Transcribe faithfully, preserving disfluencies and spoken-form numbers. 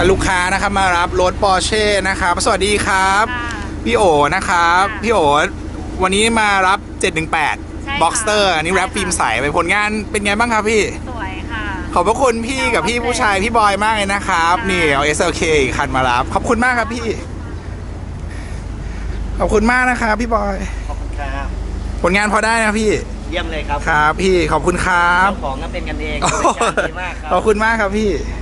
ลูกค้านะครับมารับรถปอร์เช่นะครับสวัสดีครับพี่โอนะครับพี่โอวันนี้มารับเจ็ดหนึ่งแปดบ็อกสเตอร์อันนี้แรปฟิล์มใสไปผลงานเป็นไงบ้างครับพี่สวยค่ะขอบพระคุณพี่กับพี่ผู้ชายพี่บอยมากเลยนะครับนี่เอา เอส แอล เค อีกคันมารับขอบคุณมากครับพี่ขอบคุณมากนะครับพี่บอยขอบคุณครับผลงานพอได้นะพี่เยี่ยมเลยครับครับพี่ขอบคุณครับเจ้าของก็เป็นกันเองดีมากครับขอบคุณมากครับพี่